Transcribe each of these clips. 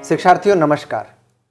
शिक्षार्थियों नमस्कार।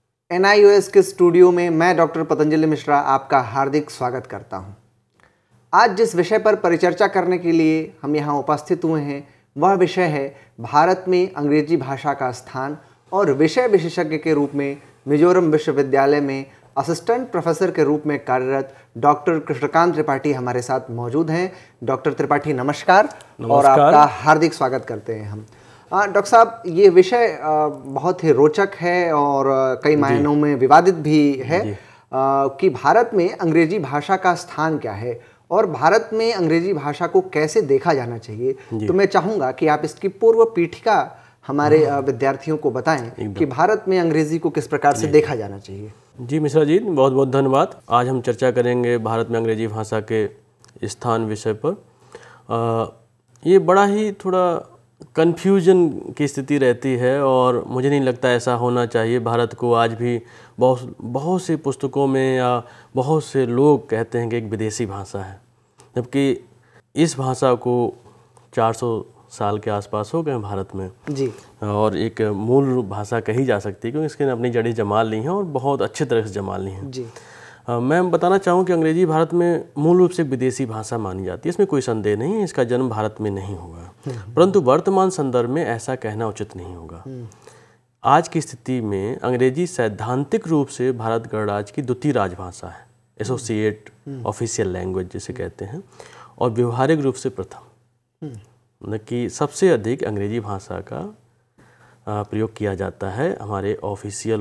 NIOS के स्टूडियो में मैं डॉक्टर पतंजलि मिश्रा आपका हार्दिक स्वागत करता हूं। आज जिस विषय पर परिचर्चा करने के लिए हम यहाँ उपस्थित हुए हैं वह विषय है भारत में अंग्रेजी भाषा का स्थान, और विषय विशेषज्ञ के रूप में मिजोरम विश्वविद्यालय में असिस्टेंट प्रोफेसर के रूप में कार्यरत डॉक्टर कृष्णकांत त्रिपाठी हमारे साथ मौजूद हैं। डॉक्टर त्रिपाठी नमस्कार। और आपका हार्दिक स्वागत करते हैं हम। डॉक्टर साहब, ये विषय बहुत ही रोचक है और कई मायनों में विवादित भी है कि भारत में अंग्रेजी भाषा का स्थान क्या है और भारत में अंग्रेजी भाषा को कैसे देखा जाना चाहिए। तो मैं चाहूँगा कि आप इसकी पूर्व पीठिका हमारे विद्यार्थियों को बताएं कि भारत में अंग्रेजी को किस प्रकार से देखा जाना चाहिए। जी मिश्रा जी, बहुत बहुत धन्यवाद। आज हम चर्चा करेंगे भारत में अंग्रेजी भाषा के स्थान विषय पर। ये बड़ा ही थोड़ा कन्फ्यूजन की स्थिति रहती है और मुझे नहीं लगता ऐसा होना चाहिए। भारत को आज भी बहुत सी पुस्तकों में या बहुत से लोग कहते हैं कि एक विदेशी भाषा है, जबकि इस भाषा को 400 साल के आसपास हो गए भारत में जी, और एक मूल भाषा कही जा सकती है क्योंकि इसके अपनी जड़ी जमा ली हैं और बहुत अच्छे तरह से जमा ली हैं जी। मैं बताना चाहूँ कि अंग्रेजी भारत में मूल रूप से विदेशी भाषा मानी जाती है, इसमें कोई संदेह नहीं है। इसका जन्म भारत में नहीं हुआ, परंतु वर्तमान संदर्भ में ऐसा कहना उचित नहीं होगा। आज की स्थिति में अंग्रेजी सैद्धांतिक रूप से भारत गणराज्य की द्वितीय राजभाषा है, एसोसिएट ऑफिशियल लैंग्वेज जिसे कहते हैं, और व्यवहारिक रूप से प्रथम, मतलब कि सबसे अधिक अंग्रेजी भाषा का प्रयोग किया जाता है हमारे ऑफिशियल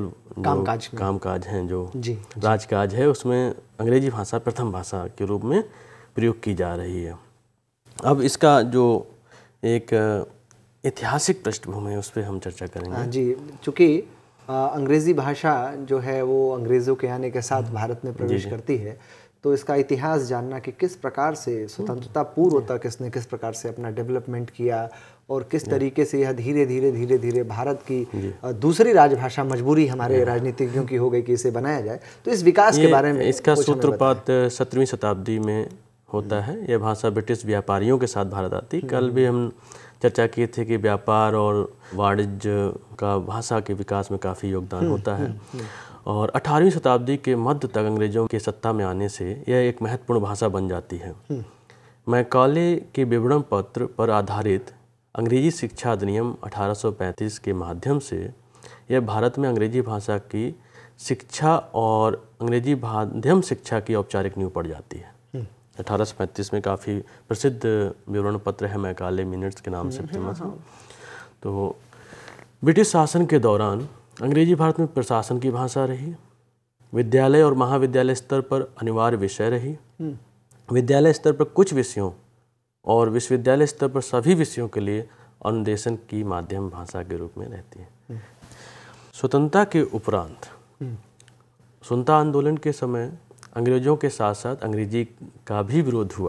कामकाज हैं, जो राजकाज है, उसमें अंग्रेजी भाषा प्रथम भाषा के रूप में प्रयोग की जा रही है। अब इसका जो एक ऐतिहासिक पृष्ठभूमि है उस पर हम चर्चा करेंगे जी। चूँकि अंग्रेज़ी भाषा जो है वो अंग्रेज़ों के आने के साथ भारत में प्रवेश करती है, तो इसका इतिहास जानना कि किस प्रकार से स्वतंत्रता पूर्व तक इसने किस प्रकार से अपना डेवलपमेंट किया और किस तरीके से यह धीरे धीरे भारत की दूसरी राजभाषा मजबूरी हमारे राजनीतिज्ञों की हो गई कि इसे बनाया जाए, तो इस विकास के बारे में इसका सूत्रपात 17वीं शताब्दी में होता है। यह भाषा ब्रिटिश व्यापारियों के साथ भारत आती। कल भी हम चर्चा किए थे कि व्यापार और वाणिज्य का भाषा के विकास में काफ़ी योगदान होता है, और 18वीं शताब्दी के मध्य तक अंग्रेजों के सत्ता में आने से यह एक महत्वपूर्ण भाषा बन जाती है। मैकाले के विवरण पत्र पर आधारित अंग्रेजी शिक्षा अधिनियम 1835 के माध्यम से यह भारत में अंग्रेजी भाषा की शिक्षा और अंग्रेजी माध्यम शिक्षा की औपचारिक नींव पड़ जाती है। 1835 में काफ़ी प्रसिद्ध विवरण पत्र है, मैकाले मिनट्स के नाम से फेमस है। तो ब्रिटिश शासन के दौरान अंग्रेजी भारत में प्रशासन की भाषा रही, विद्यालय और महाविद्यालय स्तर पर अनिवार्य विषय रही, विद्यालय स्तर पर कुछ विषयों और विश्वविद्यालय स्तर पर सभी विषयों के लिए अनुदेशन की माध्यम भाषा के रूप में रहती है। स्वतंत्रता के उपरांत स्वतंत्रता आंदोलन के समय अंग्रेजों के साथ साथ अंग्रेजी का भी विरोध हुआ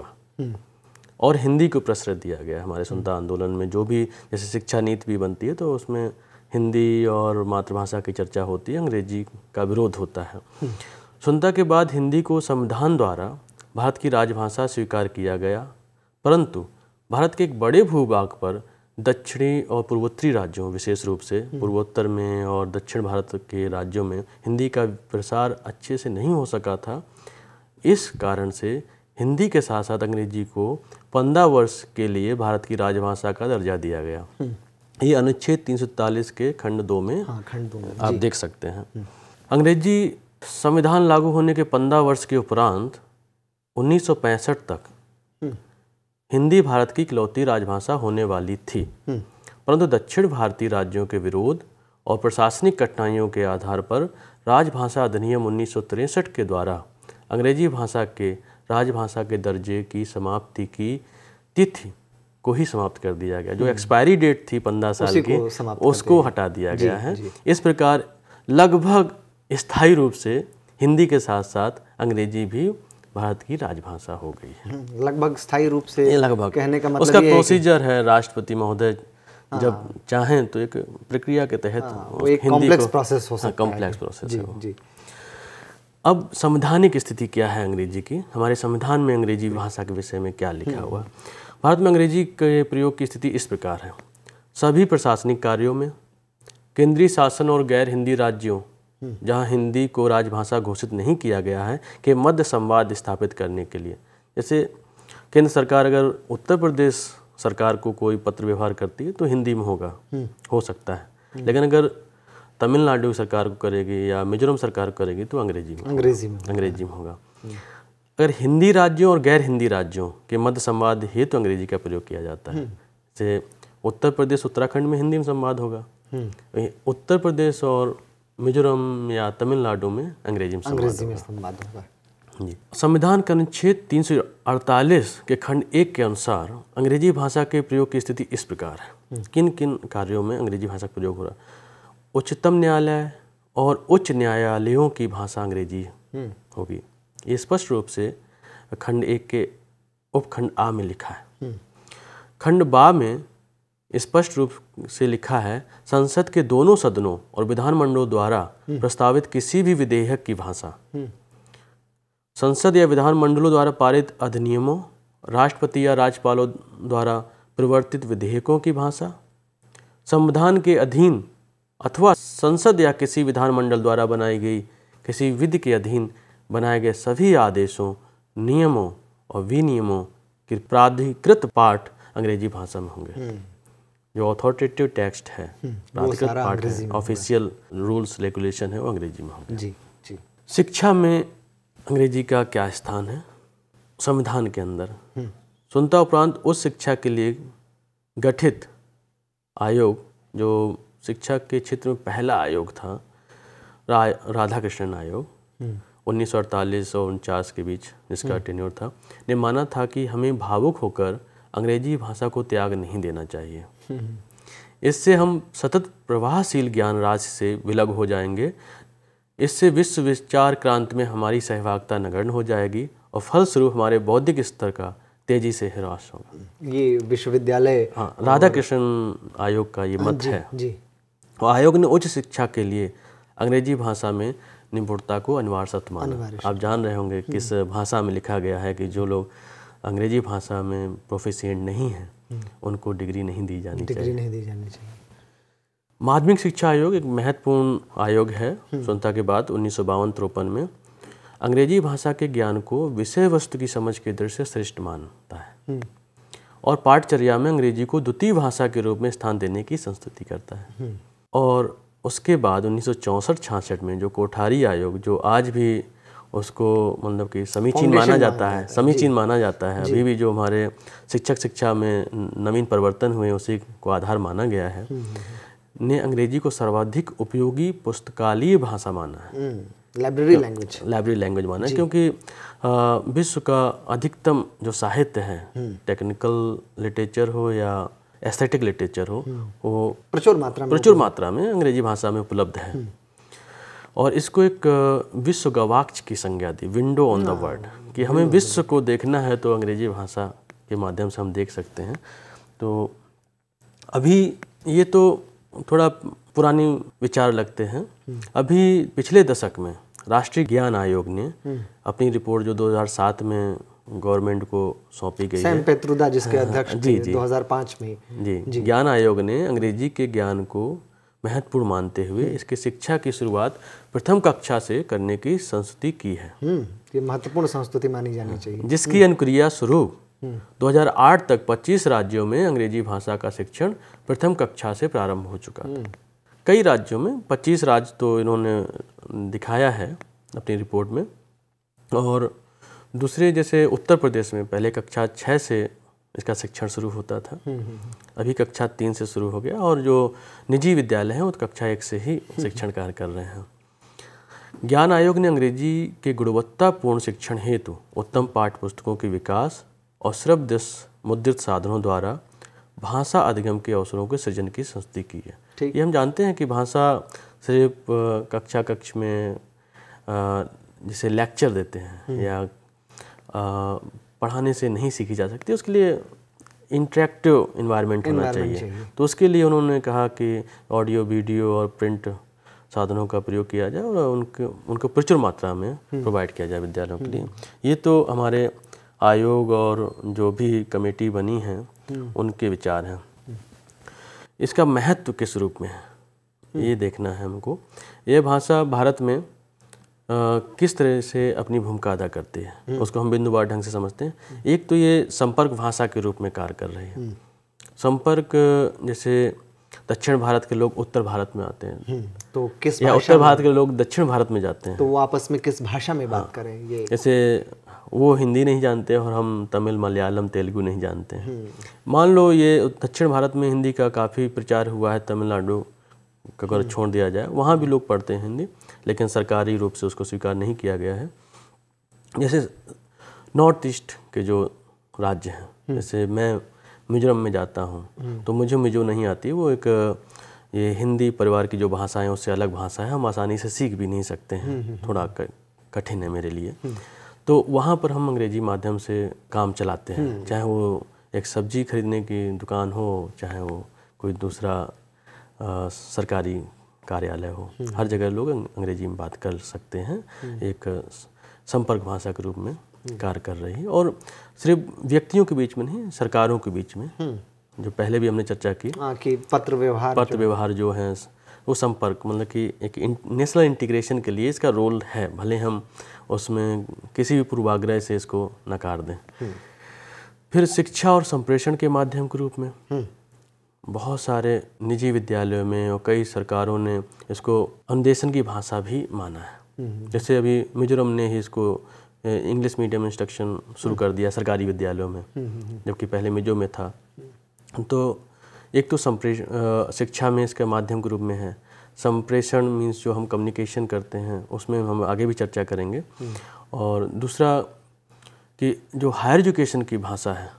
और हिंदी को प्रश्रय दिया गया। हमारे स्वतंत्रता आंदोलन में जो भी जैसे शिक्षा नीति भी बनती है तो उसमें हिंदी और मातृभाषा की चर्चा होती है, अंग्रेजी का विरोध होता है। स्वतंत्रता के बाद हिंदी को संविधान द्वारा भारत की राजभाषा स्वीकार किया गया, परंतु भारत के एक बड़े भूभाग पर दक्षिणी और पूर्वोत्तरी राज्यों, विशेष रूप से पूर्वोत्तर में और दक्षिण भारत के राज्यों में हिंदी का प्रसार अच्छे से नहीं हो सका था। इस कारण से हिंदी के साथ साथ अंग्रेजी को 15 वर्ष के लिए भारत की राजभाषा का दर्जा दिया गया। ये अनुच्छेद 343 के खंड 2 में आप देख सकते हैं। अंग्रेजी संविधान लागू होने के 15 वर्ष के उपरांत 1965 तक हिंदी भारत की इकलौती राजभाषा होने वाली थी, परंतु दक्षिण भारतीय राज्यों के विरोध और प्रशासनिक कठिनाइयों के आधार पर राजभाषा अधिनियम 1963 के द्वारा अंग्रेजी भाषा के राजभाषा के दर्जे की समाप्ति की तिथि को ही समाप्त कर दिया गया। जो एक्सपायरी डेट थी 15 साल की, उसको हटा दिया गया है। इस प्रकार लगभग स्थायी रूप से हिंदी के साथ साथ अंग्रेजी भी भारत की राजभाषा हो गई है। लगभग स्थायी रूप से लगभग कहने का मतलब उसका प्रोसीजर है, राष्ट्रपति महोदय जब चाहें तो एक प्रक्रिया के तहत एक कॉम्प्लेक्स प्रोसेस हो सकता है। कॉम्प्लेक्स प्रोसेस है। अब संवैधानिक स्थिति क्या है अंग्रेजी की? हमारे संविधान में अंग्रेजी भाषा के विषय में क्या लिखा हुआ है? भारत में अंग्रेजी के प्रयोग की स्थिति इस प्रकार है। सभी प्रशासनिक कार्यों में, केंद्रीय शासन और गैर हिंदी राज्यों जहां हिंदी को राजभाषा घोषित नहीं किया गया है के मध्य संवाद स्थापित करने के लिए। जैसे केंद्र सरकार अगर उत्तर प्रदेश सरकार को कोई पत्र व्यवहार करती है तो हिंदी में होगा, हो सकता है, लेकिन अगर तमिलनाडु सरकार को करेगी या मिजोरम सरकार को करेगी तो अंग्रेजी में होगा। अगर हिंदी राज्यों और गैर हिंदी राज्यों के मध्य संवाद हेतु अंग्रेजी का प्रयोग किया जाता है। जैसे उत्तर प्रदेश उत्तराखंड में हिंदी में संवाद होगा, उत्तर प्रदेश और मिजोरम या तमिलनाडु में अंग्रेजी में संवाद होगा। जी। संविधान का अनुच्छेद 348 के खंड 1 के अनुसार अंग्रेजी भाषा के प्रयोग की स्थिति इस प्रकार है। किन किन कार्यों में अंग्रेजी भाषा का प्रयोग हो रहा है? उच्चतम न्यायालय और उच्च न्यायालयों की भाषा अंग्रेजी होगी। ये स्पष्ट रूप से खंड 1 के उपखंड आ में लिखा है। खंड बा में स्पष्ट रूप से लिखा है, संसद के दोनों सदनों और विधानमंडलों द्वारा प्रस्तावित किसी भी विधेयक की भाषा, संसद या विधानमंडलों द्वारा पारित अधिनियमों, राष्ट्रपति या राज्यपालों द्वारा प्रवर्तित विधेयकों की भाषा, संविधान के अधीन अथवा संसद या किसी विधानमंडल द्वारा बनाई गई किसी विधि के अधीन बनाए गए सभी आदेशों, नियमों और विनियमों के प्राधिकृत पाठ अंग्रेजी भाषा में होंगे। जो अथॉरिटेटिव टेक्स्ट है, प्राधिकृत पाठ है, ऑफिशियल रूल्स रेगुलेशन है, वो अंग्रेजी में होंगे। जी जी। शिक्षा में अंग्रेजी का क्या स्थान है? संविधान के अंदर सुनता उपरांत उस शिक्षा के लिए गठित आयोग, जो शिक्षा के क्षेत्र में पहला आयोग था, राधाकृष्णन आयोग, 1948 और 49 के बीच जिसका टेन्योर था, ने माना था कि हमें भावुक होकर अंग्रेजी भाषा को त्याग नहीं देना चाहिए। इससे हम सतत प्रवाहशील ज्ञान राशि से विलग हो जाएंगे। इससे विश्व विचार क्रांति में हमारी सहभागिता नगण्य हो जाएगी और फलस्वरूप हमारे बौद्धिक स्तर का तेजी से ह्रास होगा। ये विश्वविद्यालय, हाँ, राधाकृष्णन आयोग का ये मत है। जी। और आयोग ने उच्च शिक्षा के लिए अंग्रेजी भाषा में निपुणता को अनिवार्य शर्त माना। आप जान रहे होंगे किस भाषा में लिखा गया है कि जो लोग अंग्रेजी भाषा में प्रोफिशिएंट नहीं हैं उनको डिग्री नहीं दी जानी चाहिए। माध्यमिक शिक्षा आयोग एक महत्वपूर्ण आयोग है। स्वतंत्रता के बाद 1952-53 में अंग्रेजी भाषा के ज्ञान को विषय वस्तु की समझ के दृष्टि से श्रेष्ठ मानता है और पाठचर्या में अंग्रेजी को द्वितीय भाषा के रूप में स्थान देने की संस्तुति करता है। और उसके बाद 1964-66 में जो कोठारी आयोग, जो आज भी उसको मतलब कि समीचीन माना जाता है, अभी भी जो हमारे शिक्षा में नवीन परिवर्तन हुए उसी को आधार माना गया है, ने अंग्रेजी को सर्वाधिक उपयोगी पुस्तकालय भाषा माना है। लाइब्रेरी लैंग्वेज माना है, क्योंकि विश्व का अधिकतम जो साहित्य है, टेक्निकल लिटरेचर हो या एस्थेटिक लिटरेचर हो, वो प्रचुर मात्रा में अंग्रेजी भाषा में उपलब्ध है। और इसको एक विश्व गवाक्ष की संज्ञा दी, विंडो ऑन द वर्ल्ड, कि हमें विश्व को देखना है तो अंग्रेजी भाषा के माध्यम से हम देख सकते हैं। तो अभी ये तो थोड़ा पुरानी विचार लगते हैं। अभी पिछले दशक में राष्ट्रीय ज्ञान आयोग ने अपनी रिपोर्ट जो 2007 में गवर्नमेंट को सौंपी गई है, पेत्रुदा जिसके अध्यक्ष थे 2005 में, जी, ज्ञान आयोग ने अंग्रेजी के ज्ञान को महत्वपूर्ण मानते हुए इसके शिक्षा की शुरुआत प्रथम कक्षा से करने की संस्तुति की है। ये महत्वपूर्ण संस्तुति मानी जानी चाहिए, जिसकी अनुक्रिया स्वरूप 2008 तक 25 राज्यों में अंग्रेजी भाषा का शिक्षण प्रथम कक्षा से प्रारंभ हो चुका था। कई राज्यों में, 25 राज्य तो इन्होंने दिखाया है अपनी रिपोर्ट में, और दूसरे जैसे उत्तर प्रदेश में पहले कक्षा 6 से इसका शिक्षण शुरू होता था, अभी कक्षा 3 से शुरू हो गया, और जो निजी विद्यालय हैं वो कक्षा 1 से ही शिक्षण कार्य कर रहे हैं। ज्ञान आयोग ने अंग्रेजी के गुणवत्तापूर्ण शिक्षण हेतु उत्तम पाठ्य पुस्तकों के विकास और श्रव्य मुद्रित साधनों द्वारा भाषा अधिगम के अवसरों के सृजन की संस्तुति की है। ये हम जानते हैं कि भाषा सिर्फ कक्ष में जैसे लेक्चर देते हैं या पढ़ाने से नहीं सीखी जा सकती, उसके लिए इंटरेक्टिव इन्वायरमेंट होना चाहिए। तो उसके लिए उन्होंने कहा कि ऑडियो, वीडियो और प्रिंट साधनों का प्रयोग किया जाए और उनको प्रचुर मात्रा में प्रोवाइड किया जाए विद्यालयों के लिए। ये तो हमारे आयोग और जो भी कमेटी बनी है उनके विचार हैं। इसका महत्व किस रूप में है? ये देखना है हमको। ये भाषा भारत में किस तरह से अपनी भूमिका अदा करती है उसको हम बिंदुवार ढंग से समझते हैं। एक तो ये संपर्क भाषा के रूप में कार्य कर रही है। संपर्क, जैसे दक्षिण भारत के लोग उत्तर भारत में आते हैं तो किस या उत्तर भारत के लोग दक्षिण भारत में जाते हैं, तो वो आपस में किस भाषा में बात करें? ये जैसे वो हिंदी नहीं जानते और हम तमिल, मलयालम, तेलुगु नहीं जानते हैं। मान लो ये दक्षिण भारत में हिंदी का काफ़ी प्रचार हुआ है, तमिलनाडु का अगर छोड़ दिया जाए, वहाँ भी लोग पढ़ते हैं हिंदी, लेकिन सरकारी रूप से उसको स्वीकार नहीं किया गया है। जैसे नॉर्थ ईस्ट के जो राज्य हैं, जैसे मैं मिजोरम में जाता हूँ तो मुझे मिजो नहीं आती, वो एक ये हिंदी परिवार की जो भाषा है उससे अलग भाषा है, हम आसानी से सीख भी नहीं सकते हैं, थोड़ा कठिन है मेरे लिए। तो वहाँ पर हम अंग्रेजी माध्यम से काम चलाते हैं, चाहे वो एक सब्जी खरीदने की दुकान हो, चाहे वो कोई दूसरा सरकारी कार्यालय हो, हर जगह लोग अंग्रेजी में बात कर सकते हैं। एक संपर्क भाषा के रूप में कार्य कर रही है, और सिर्फ व्यक्तियों के बीच में नहीं, सरकारों के बीच में, जो पहले भी हमने चर्चा की कि पत्र व्यवहार जो है वो संपर्क, मतलब कि एक नेशनल इंटीग्रेशन के लिए इसका रोल है, भले हम उसमें किसी भी पूर्वाग्रह से इसको नकार दें। फिर शिक्षा और संप्रेषण के माध्यम के रूप में बहुत सारे निजी विद्यालयों में और कई सरकारों ने इसको अनुदेशन की भाषा भी माना है। जैसे अभी मिजोरम ने ही इसको इंग्लिश मीडियम इंस्ट्रक्शन शुरू कर दिया सरकारी विद्यालयों में, जबकि पहले मिजो में था। तो एक तो शिक्षा में इसके माध्यम के रूप में है। संप्रेषण मीन्स जो हम कम्युनिकेशन करते हैं उसमें हम आगे भी चर्चा करेंगे। और दूसरा कि जो हायर एजुकेशन की भाषा है,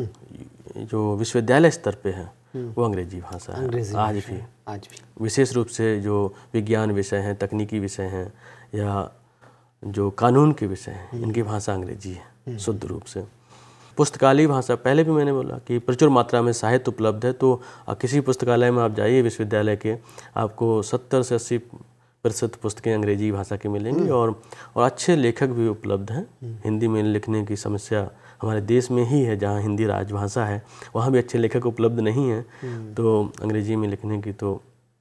जो विश्वविद्यालय स्तर पे है, वो अंग्रेजी भाषा है आज भी। विशेष रूप से जो विज्ञान विषय हैं, तकनीकी विषय हैं, या जो कानून के विषय हैं, इनकी भाषा अंग्रेजी है शुद्ध रूप से। पुस्तकालय भाषा, पहले भी मैंने बोला कि प्रचुर मात्रा में साहित्य उपलब्ध है। तो किसी पुस्तकालय में आप जाइए विश्वविद्यालय के, आपको 70 से 80% पुस्तकें अंग्रेजी भाषा की मिलेंगी, और अच्छे लेखक भी उपलब्ध हैं। हिंदी में लिखने की समस्या हमारे देश में ही है, जहाँ हिंदी राजभाषा है, वहाँ भी अच्छे लेखक उपलब्ध नहीं हैं, तो अंग्रेजी में लिखने की तो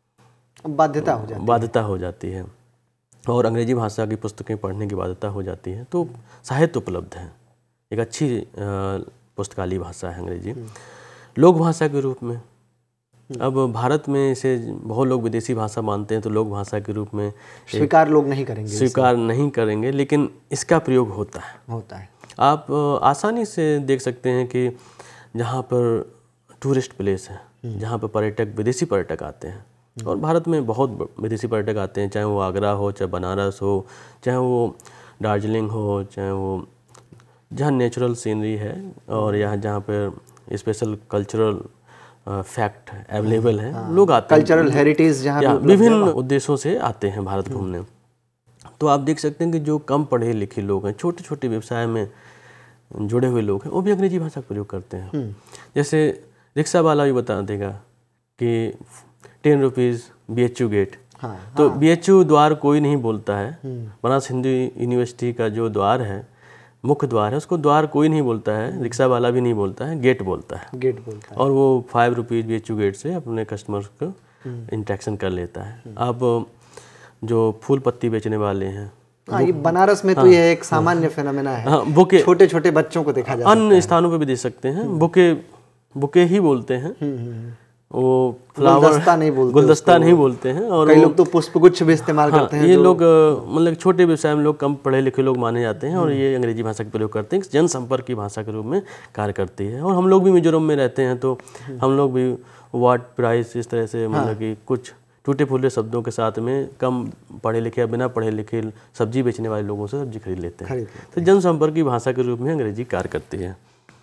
बाध्यता हो जाती है, और अंग्रेजी भाषा की पुस्तकें पढ़ने की बाध्यता हो जाती है। तो साहित्य उपलब्ध है, एक अच्छी पुस्तकालय भाषा है अंग्रेजी। लोक भाषा के रूप में अब भारत में इसे बहुत लोग विदेशी भाषा मानते हैं, तो लोक भाषा के रूप में स्वीकार नहीं करेंगे, लेकिन इसका प्रयोग होता है। आप आसानी से देख सकते हैं कि जहाँ पर टूरिस्ट प्लेस है, जहाँ पर विदेशी पर्यटक आते हैं, और भारत में बहुत विदेशी पर्यटक आते हैं, चाहे वो आगरा हो, चाहे बनारस हो, चाहे वो दार्जिलिंग हो, चाहे वो जहाँ नेचुरल सीनरी है, और यहाँ जहाँ पर स्पेशल कल्चरल फैक्ट अवेलेबल है, लोग आते हैं, कल्चरल हेरिटेज जहाँ विभिन्न उद्देश्यों से आते हैं भारत घूमने। तो आप देख सकते हैं कि जो कम पढ़े लिखे लोग हैं, छोटे छोटे व्यवसाय में जुड़े हुए लोग हैं, वो भी अंग्रेजी भाषा का प्रयोग करते हैं। जैसे रिक्शा वाला भी बता देगा कि 10 रुपीज़ BHU गेट। तो BHU द्वार कोई नहीं बोलता है। बनारस हिंदू यूनिवर्सिटी का जो द्वार है, मुख्य द्वार है, उसको द्वार कोई नहीं बोलता है, रिक्शा वाला भी नहीं बोलता है, गेट बोलता है। और वो 5 रुपीज़ BHU गेट से अपने कस्टमर्स को इंटरेक्शन कर लेता है। अब जो फूल पत्ती बेचने वाले हैं, ये बनारस में तो ये एक सामान्य फेनोमेना है। बुके छोटे छोटे बच्चों को देखा जाता है, अन्य स्थानों पे भी देख सकते हैं, बुके ही बोलते हैं, वो फ्लावर गुलदस्ता नहीं बोलते हैं। और कई लोग तो पुष्पगुच्छ भी इस्तेमाल करते हैं। ये लोग मतलब छोटे व्यवसाय में लोग कम पढ़े लिखे लोग माने जाते हैं, और ये अंग्रेजी भाषा का प्रयोग करते हैं, जनसंपर्क की भाषा के रूप में कार्य करती है। और हम लोग भी मिजोरम में रहते हैं, तो हम लोग भी वाट प्राइस इस तरह से, मतलब कि कुछ टूटे फूटे शब्दों के साथ में कम पढ़े लिखे या बिना पढ़े लिखे सब्जी बेचने वाले लोगों से सब्जी खरीद लेते हैं। तो जनसंपर्क की भाषा के रूप में अंग्रेजी कार्य करती है।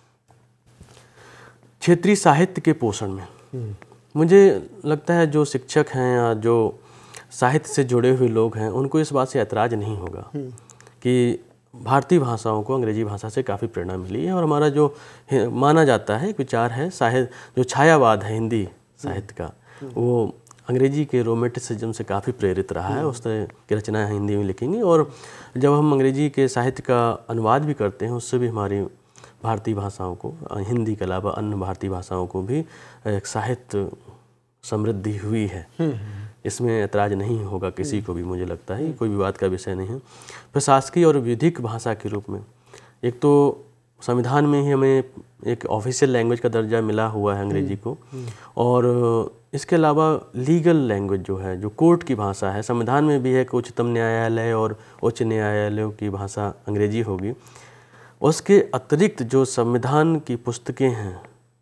क्षेत्रीय साहित्य के पोषण में मुझे लगता है जो शिक्षक हैं या जो साहित्य से जुड़े हुए लोग हैं, उनको इस बात से ऐतराज़ नहीं होगा कि भारतीय भाषाओं को अंग्रेजी भाषा से काफ़ी प्रेरणा मिली है। और हमारा जो माना जाता है, एक विचार है, साहित्य जो छायावाद है हिंदी साहित्य का, वो अंग्रेजी के रोमेंटिसिज्म से काफ़ी प्रेरित रहा है। उस तरह की रचनाएँ हिंदी में लिखेंगी, और जब हम अंग्रेजी के साहित्य का अनुवाद भी करते हैं, उससे भी हमारी भारतीय भाषाओं को, हिंदी के अलावा अन्य भारतीय भाषाओं को भी एक साहित्य समृद्धि हुई है। इसमें ऐतराज़ नहीं होगा किसी को भी, मुझे लगता है कोई विवाद का विषय नहीं है। प्रशासकीय और विधिक भाषा के रूप में एक तो संविधान में ही हमें एक ऑफिशियल लैंग्वेज का दर्जा मिला हुआ है अंग्रेजी को, और इसके अलावा लीगल लैंग्वेज जो है, जो कोर्ट की भाषा है, संविधान में भी है कि उच्चतम न्यायालय और उच्च न्यायालयों की भाषा अंग्रेजी होगी। उसके अतिरिक्त जो संविधान की पुस्तकें हैं,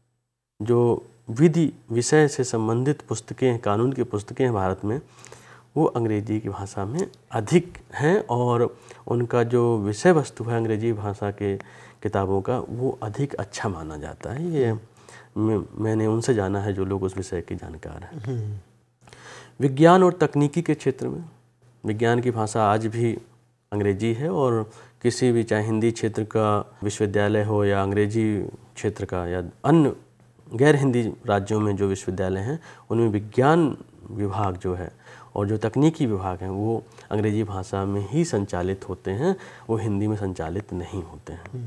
जो विधि विषय से संबंधित पुस्तकें हैं, कानून की पुस्तकें हैं भारत में, वो अंग्रेजी की भाषा में अधिक हैं, और उनका जो विषय वस्तु है अंग्रेजी भाषा के किताबों का, वो अधिक अच्छा माना जाता है। ये मैंने उनसे जाना है जो लोग उस विषय के जानकार हैं। विज्ञान और तकनीकी के क्षेत्र में विज्ञान की भाषा आज भी अंग्रेजी है, और किसी भी, चाहे हिंदी क्षेत्र का विश्वविद्यालय हो या अंग्रेजी क्षेत्र का या अन्य गैर हिंदी राज्यों में जो विश्वविद्यालय हैं, उनमें विज्ञान विभाग जो है और जो तकनीकी विभाग हैं वो अंग्रेजी भाषा में ही संचालित होते हैं, वो हिंदी में संचालित नहीं होते हैं।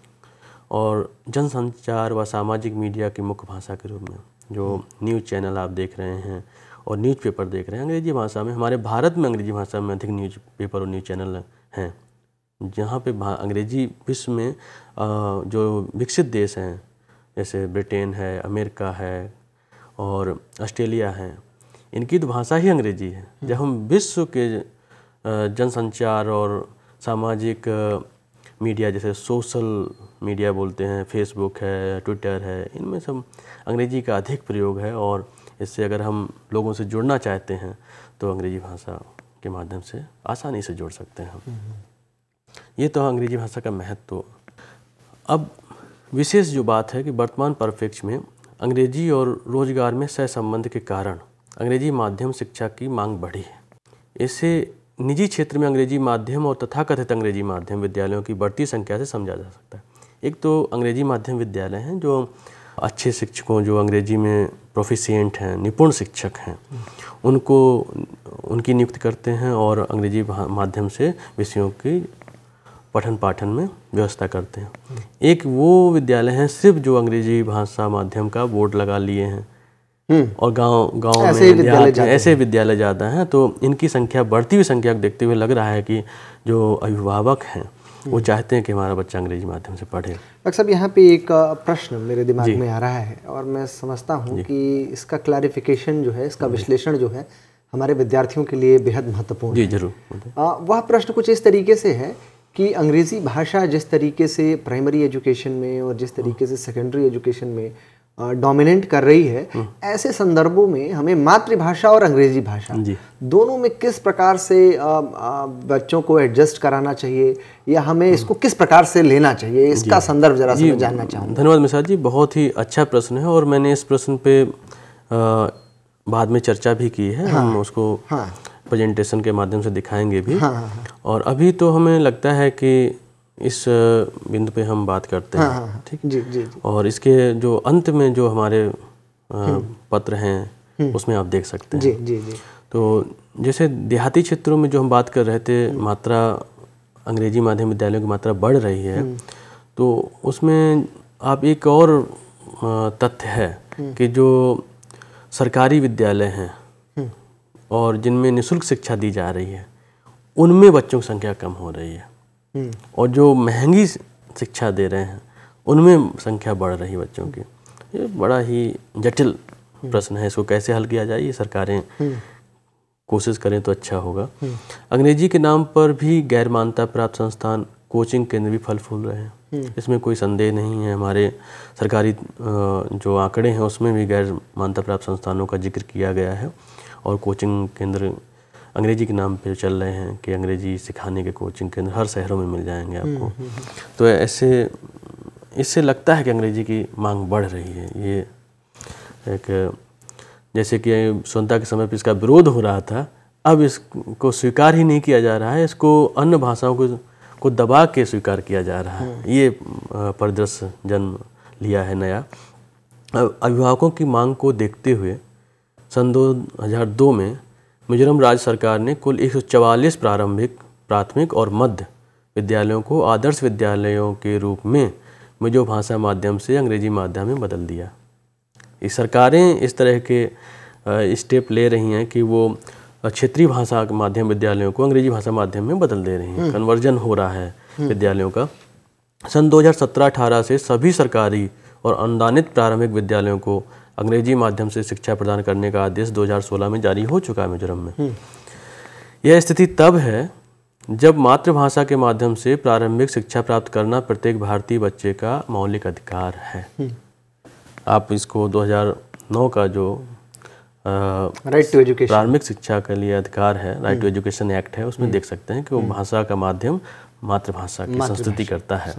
और जनसंचार व सामाजिक मीडिया की मुख्य भाषा के रूप में जो न्यूज़ चैनल आप देख रहे हैं और न्यूज़पेपर देख रहे हैं अंग्रेजी भाषा में, हमारे भारत में अंग्रेजी भाषा में अधिक न्यूज़पेपर और न्यूज़ चैनल हैं। जहाँ पे अंग्रेजी विश्व में जो विकसित देश हैं, जैसे ब्रिटेन है, अमेरिका है और ऑस्ट्रेलिया है, इनकी तो भाषा ही अंग्रेजी है। जब हम विश्व के जनसंचार और सामाजिक मीडिया, जैसे सोशल मीडिया बोलते हैं, फेसबुक है, ट्विटर है, इनमें सब अंग्रेजी का अधिक प्रयोग है, और इससे अगर हम लोगों से जुड़ना चाहते हैं तो अंग्रेजी भाषा के माध्यम से आसानी से जुड़ सकते हैं हम। ये तो अंग्रेजी भाषा का महत्व। अब विशेष जो बात है कि वर्तमान परिप्रेक्ष्य में अंग्रेजी और रोजगार में सहसंबंध के कारण अंग्रेजी माध्यम शिक्षा की मांग बढ़ी है। इससे निजी क्षेत्र में अंग्रेजी माध्यम और तथाकथित अंग्रेजी माध्यम विद्यालयों की बढ़ती संख्या से समझा जा सकता है। एक तो अंग्रेजी माध्यम विद्यालय हैं जो अच्छे शिक्षकों, जो अंग्रेजी में प्रोफिशिएंट हैं, निपुण शिक्षक हैं, उनकी नियुक्ति करते हैं और अंग्रेजी माध्यम से विषयों की पठन पाठन में व्यवस्था करते हैं। एक वो विद्यालय हैं सिर्फ जो अंग्रेजी भाषा माध्यम का बोर्ड लगा लिए हैं, और गांव में ऐसे विद्यालय ज़्यादा हैं। तो इनकी संख्या, बढ़ती हुई संख्या को देखते हुए लग रहा है कि जो अभिभावक हैं वो चाहते हैं कि हमारा बच्चा अंग्रेजी माध्यम से पढ़े। डॉक्टर साहब, यहाँ पे एक प्रश्न मेरे दिमाग में आ रहा है और मैं समझता हूँ कि इसका क्लैरिफिकेशन जो है, इसका विश्लेषण जो है हमारे विद्यार्थियों के लिए बेहद महत्वपूर्ण है। जी जरूर। वह प्रश्न कुछ इस तरीके से है कि अंग्रेज़ी भाषा जिस तरीके से प्राइमरी एजुकेशन में और जिस तरीके से सेकेंडरी एजुकेशन में डोमिनेट कर रही है, ऐसे संदर्भों में हमें मातृभाषा और अंग्रेजी भाषा दोनों में किस प्रकार से बच्चों को एडजस्ट कराना चाहिए, या हमें इसको किस प्रकार से लेना चाहिए, इसका संदर्भ जरा से मैं जानना चाहूँगा। धन्यवाद मिश्रा जी, बहुत ही अच्छा प्रश्न है और मैंने इस प्रश्न पे बाद में चर्चा भी की है। हम उसको प्रेजेंटेशन के माध्यम से दिखाएंगे भी। और अभी तो हमें लगता है कि इस बिंदु पे हम बात करते हैं। ठीक जी। और इसके जो अंत में जो हमारे पत्र हैं उसमें आप देख सकते हैं। जी। तो जैसे देहाती क्षेत्रों में जो हम बात कर रहे थे, मात्रा अंग्रेजी माध्यम विद्यालयों की मात्रा बढ़ रही है, तो उसमें आप एक और तथ्य है कि जो सरकारी विद्यालय हैं और जिनमें निःशुल्क शिक्षा दी जा रही है, उनमें बच्चों की संख्या कम हो रही है, और जो महंगी शिक्षा दे रहे हैं उनमें संख्या बढ़ रही है बच्चों की। ये बड़ा ही जटिल प्रश्न है, इसको कैसे हल किया जाए, ये सरकारें कोशिश करें तो अच्छा होगा। अंग्रेजी के नाम पर भी गैर मान्यता प्राप्त संस्थान, कोचिंग केंद्र भी फल फूल रहे हैं, इसमें कोई संदेह नहीं है। हमारे सरकारी जो आंकड़े हैं उसमें भी गैर मान्यता प्राप्त संस्थानों का जिक्र किया गया है, और कोचिंग केंद्र अंग्रेजी के नाम पे चल रहे हैं कि अंग्रेजी सिखाने के कोचिंग केंद्र हर शहरों में मिल जाएंगे आपको। तो ऐसे इससे लगता है कि अंग्रेजी की मांग बढ़ रही है। ये एक, जैसे कि स्वतंत्रता के समय पर इसका विरोध हो रहा था, अब इसको स्वीकार ही नहीं किया जा रहा है, इसको अन्य भाषाओं को दबा के स्वीकार किया जा रहा है। ये परिदृश्य जन्म लिया है नया। अभिभावकों की मांग को देखते हुए सन 2002 में मिजोरम राज्य सरकार ने कुल 144 प्राथमिक और मध्य विद्यालयों को आदर्श विद्यालयों के रूप में मिजो भाषा माध्यम से अंग्रेजी माध्यम में बदल दिया। इस सरकारें इस तरह के स्टेप ले रही हैं कि वो क्षेत्रीय भाषा के माध्यम विद्यालयों को अंग्रेजी भाषा माध्यम में बदल दे रही हैं। कन्वर्जन हो रहा है विद्यालयों का। सन 2017-18 से सभी सरकारी और अनुदानित प्रारंभिक विद्यालयों को अंग्रेजी माध्यम से शिक्षा प्रदान करने का आदेश 2016 में जारी हो चुका है मिजोरम में। यह स्थिति तब है जब मातृभाषा के माध्यम से प्रारंभिक शिक्षा प्राप्त करना प्रत्येक भारतीय बच्चे का मौलिक अधिकार है। आप इसको 2009 का जो राइट टू एजुकेशन, प्रारंभिक शिक्षा के लिए अधिकार है, राइट टू एजुकेशन एक्ट है, उसमें देख सकते हैं कि वो भाषा का माध्यम मातृभाषा की संस्तुति करता है।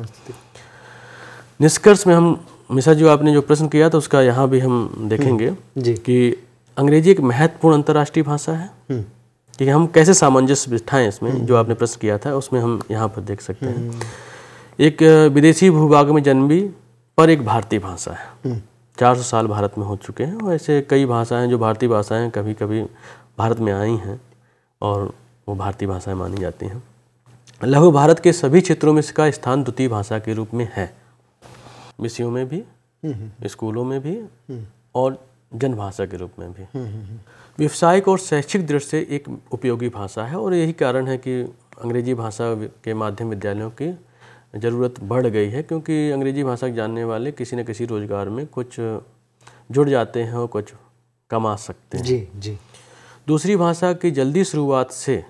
निष्कर्ष में हम मिश्रा जी आपने जो प्रश्न किया था उसका यहाँ भी हम देखेंगे कि अंग्रेजी एक महत्वपूर्ण अंतर्राष्ट्रीय भाषा है कि हम कैसे सामंजस्य बिठाएं इसमें, जो आपने प्रश्न किया था उसमें हम यहाँ पर देख सकते हैं। एक विदेशी भूभाग में जन्मी पर एक भारतीय भाषा है। 400 साल भारत में हो चुके हैं और ऐसे कई भाषाएं जो भारतीय भाषाएं कभी कभी भारत में आई हैं और वो भारतीय भाषाएं मानी जाती हैं। लगभग भारत के सभी क्षेत्रों में इसका स्थान द्वितीय भाषा के रूप में है, विषयों में भी, स्कूलों में भी और जनभाषा के रूप में भी। व्यावसायिक और शैक्षिक दृष्टि से एक उपयोगी भाषा है और यही कारण है कि अंग्रेजी भाषा के माध्यम विद्यालयों की ज़रूरत बढ़ गई है, क्योंकि अंग्रेजी भाषा जानने वाले किसी न किसी रोजगार में कुछ जुड़ जाते हैं और कुछ कमा सकते हैं। जी। दूसरी भाषा की जल्दी शुरुआत से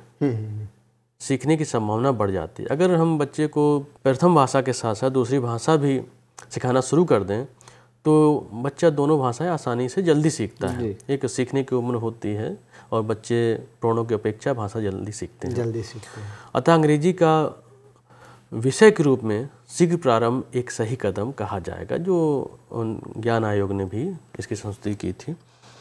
सीखने की संभावना बढ़ जाती है। अगर हम बच्चे को प्रथम भाषा के साथ साथ दूसरी भाषा भी सिखाना शुरू कर दें तो बच्चा दोनों भाषाएं आसानी से जल्दी सीखता है। एक सीखने की उम्र होती है और बच्चे प्रोणों की अपेक्षा भाषा जल्दी सीखते हैं। अतः अंग्रेजी का विषय के रूप में शीघ्र प्रारंभ एक सही कदम कहा जाएगा, जो ज्ञान आयोग ने भी इसकी संस्तुति की थी।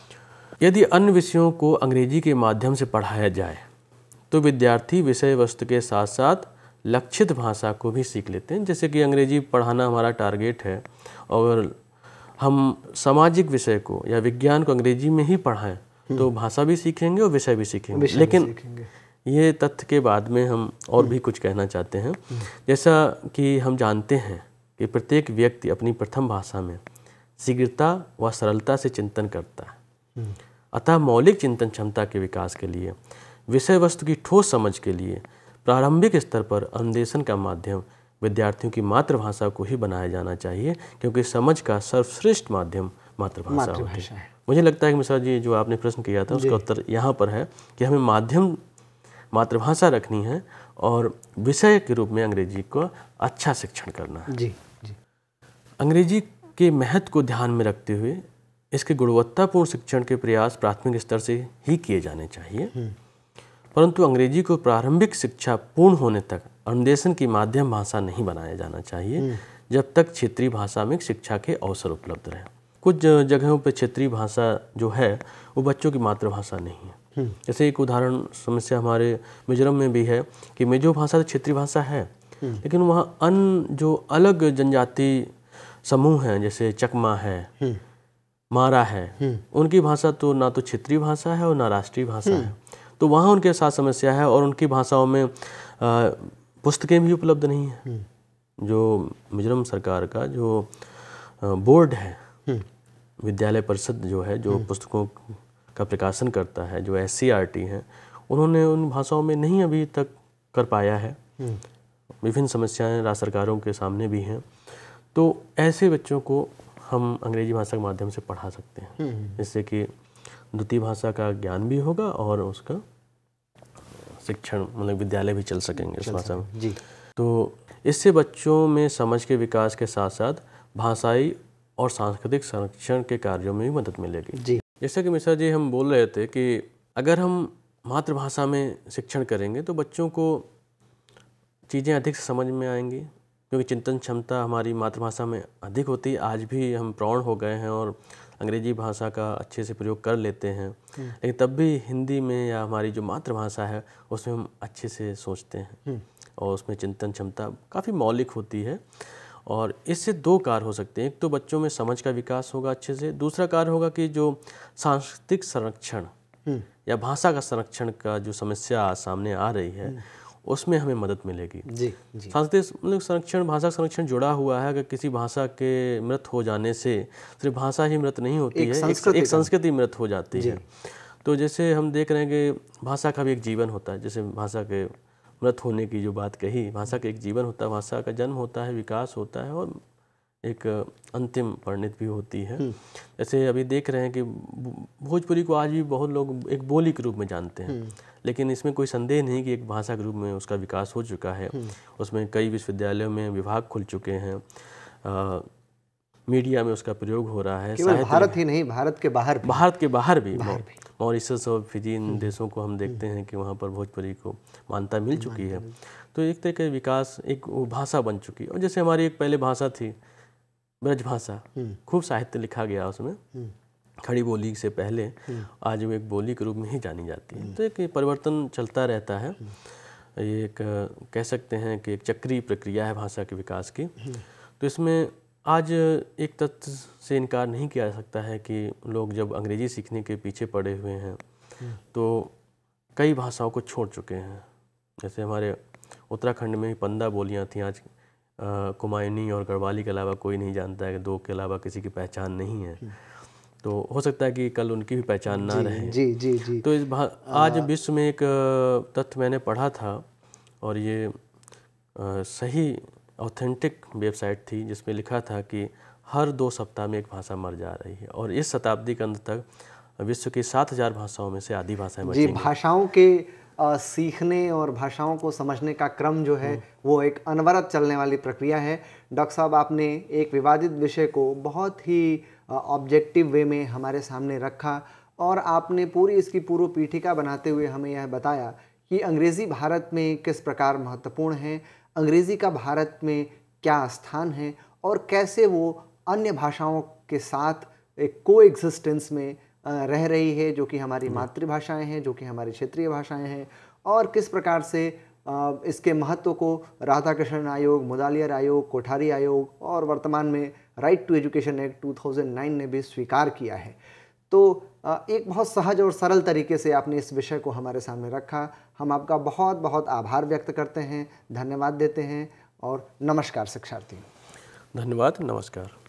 यदि अन्य विषयों को अंग्रेजी के माध्यम से पढ़ाया जाए तो विद्यार्थी विषय वस्तु के साथ साथ लक्षित भाषा को भी सीख लेते हैं। जैसे कि अंग्रेजी पढ़ाना हमारा टारगेट है और हम सामाजिक विषय को या विज्ञान को अंग्रेजी में ही पढ़ाएं तो भाषा भी सीखेंगे और विषय भी सीखेंगे। लेकिन ये तथ्य के बाद में हम और भी कुछ कहना चाहते हैं। जैसा कि हम जानते हैं कि प्रत्येक व्यक्ति अपनी प्रथम भाषा में शीघ्रता व सरलता से चिंतन करता है। अतः मौलिक चिंतन क्षमता के विकास के लिए, विषय वस्तु की ठोस समझ के लिए प्रारंभिक स्तर पर अन्वेषण का माध्यम विद्यार्थियों की मातृभाषा को ही बनाया जाना चाहिए, क्योंकि समझ का सर्वश्रेष्ठ माध्यम मातृभाषा है। मुझे लगता है कि मिश्रा जी जो आपने प्रश्न किया था उसका उत्तर यहाँ पर है कि हमें माध्यम मातृभाषा रखनी है और विषय के रूप में अंग्रेजी को अच्छा शिक्षण करना है। जी। अंग्रेजी के महत्व को ध्यान में रखते हुए इसके गुणवत्तापूर्ण शिक्षण के प्रयास प्राथमिक स्तर से ही किए जाने चाहिए, परंतु अंग्रेजी को प्रारंभिक शिक्षा पूर्ण होने तक अन्वेषण की माध्यम भाषा नहीं बनाया जाना चाहिए जब तक क्षेत्रीय भाषा में शिक्षा के अवसर उपलब्ध रहे। कुछ जगहों पर क्षेत्रीय भाषा जो है वो बच्चों की मातृभाषा नहीं है। जैसे एक उदाहरण समस्या हमारे मिजोरम में भी है कि मिजो भाषा तो क्षेत्रीय भाषा है, लेकिन वहाँ अन्य जो अलग जनजाति समूह हैं जैसे चकमा है, मारा है, उनकी भाषा तो ना तो क्षेत्रीय भाषा है और ना राष्ट्रीय भाषा है। तो वहाँ उनके साथ समस्या है और उनकी भाषाओं में पुस्तकें भी उपलब्ध नहीं हैं। जो मिजोरम सरकार का जो बोर्ड है, विद्यालय परिषद जो है, जो पुस्तकों का प्रकाशन करता है, जो SCERT है, उन्होंने उन भाषाओं में नहीं अभी तक कर पाया है। विभिन्न समस्याएं राज्य सरकारों के सामने भी हैं। तो ऐसे बच्चों को हम अंग्रेजी भाषा के माध्यम से पढ़ा सकते हैं, जिससे कि द्वितीय भाषा का ज्ञान भी होगा और उसका शिक्षण मतलब विद्यालय भी चल सकेंगे इस भाषा में। जी। तो इससे बच्चों में समझ के विकास के साथ साथ भाषाई और सांस्कृतिक संरक्षण के कार्यों में भी मदद मिलेगी। जी। जैसा कि मिश्रा जी हम बोल रहे थे कि अगर हम मातृभाषा में शिक्षण करेंगे तो बच्चों को चीज़ें अधिक से समझ में आएंगी, क्योंकि चिंतन क्षमता हमारी मातृभाषा में अधिक होती है। आज भी हम प्रौढ़ हो गए हैं और अंग्रेजी भाषा का अच्छे से प्रयोग कर लेते हैं, लेकिन तब भी हिंदी में या हमारी जो मातृभाषा है उसमें हम अच्छे से सोचते हैं और उसमें चिंतन क्षमता काफ़ी मौलिक होती है। और इससे दो कार्य हो सकते हैं। एक तो बच्चों में समझ का विकास होगा अच्छे से, दूसरा कार्य होगा कि जो सांस्कृतिक संरक्षण या भाषा का संरक्षण का जो समस्या सामने आ रही है उसमें हमें मदद मिलेगी। जी जी। सांस्कृतिक मतलब संरक्षण, भाषा संरक्षण जुड़ा हुआ है। अगर किसी भाषा के मृत हो जाने से सिर्फ भाषा ही मृत नहीं होती है, एक संस्कृति मृत हो जाती है। तो जैसे हम देख रहे हैं कि भाषा का भी एक जीवन होता है। जैसे भाषा के मृत होने की जो बात कही, भाषा का एक जीवन होता है, भाषा का जन्म होता है, विकास होता है और एक अंतिम परिणति भी होती है। जैसे अभी देख रहे हैं कि भोजपुरी को आज भी बहुत लोग एक बोली के रूप में जानते हैं, लेकिन इसमें कोई संदेह नहीं कि एक भाषा के रूप में उसका विकास हो चुका है। उसमें कई विश्वविद्यालयों में विभाग खुल चुके हैं, मीडिया में उसका प्रयोग हो रहा है। केवल भारत ही नहीं, भारत के बाहर भी मॉरिशस और फिजी इन देशों को हम देखते हैं कि वहाँ पर भोजपुरी को मान्यता मिल चुकी है। तो एक तरह के विकास, एक भाषा बन चुकी है। और जैसे हमारी एक पहले भाषा थी ब्रज भाषा, खूब साहित्य लिखा गया उसमें, खड़ी बोली से पहले, आज वो एक बोली के रूप में ही जानी जाती है। तो एक परिवर्तन चलता रहता है। ये एक कह सकते हैं कि एक चक्रीय प्रक्रिया है भाषा के विकास की। तो इसमें आज एक तथ्य से इनकार नहीं किया जा सकता है कि लोग जब अंग्रेजी सीखने के पीछे पड़े हुए हैं तो कई भाषाओं को छोड़ चुके हैं। जैसे हमारे उत्तराखंड में ही 15 बोलियां थीं, आज कुमायूनी और गढ़वाली के अलावा कोई नहीं जानता है कि 2 के अलावा किसी की पहचान नहीं है। तो हो सकता है कि कल उनकी भी पहचान ना रहे। जी जी जी। तो आज विश्व में एक तथ्य मैंने पढ़ा था और ये सही ऑथेंटिक वेबसाइट थी, जिसमें लिखा था कि हर 2 सप्ताह में एक भाषा मर जा रही है और इस शताब्दी के अंत तक विश्व की 7000 भाषाओं में से आधी भाषाएं बचेंगी। जी, भाषाओं के सीखने और भाषाओं को समझने का क्रम जो है वो एक अनवरत चलने वाली प्रक्रिया है। डॉक्टर साहब, आपने एक विवादित विषय को बहुत ही ऑब्जेक्टिव वे में हमारे सामने रखा और आपने पूरी इसकी पूर्व पीठिका बनाते हुए हमें यह बताया कि अंग्रेज़ी भारत में किस प्रकार महत्वपूर्ण है, अंग्रेज़ी का भारत में क्या स्थान है और कैसे वो अन्य भाषाओं के साथ एक कोएग्जिस्टेंस में रह रही है, जो कि हमारी मातृभाषाएं हैं, जो कि हमारी क्षेत्रीय भाषाएं हैं, और किस प्रकार से इसके महत्व को राधाकृष्णन आयोग, मुदालियर आयोग, कोठारी आयोग और वर्तमान में राइट टू एजुकेशन एक्ट 2009 ने भी स्वीकार किया है। तो एक बहुत सहज और सरल तरीके से आपने इस विषय को हमारे सामने रखा। हम आपका बहुत बहुत आभार व्यक्त करते हैं, धन्यवाद देते हैं और नमस्कार शिक्षार्थी। धन्यवाद, नमस्कार।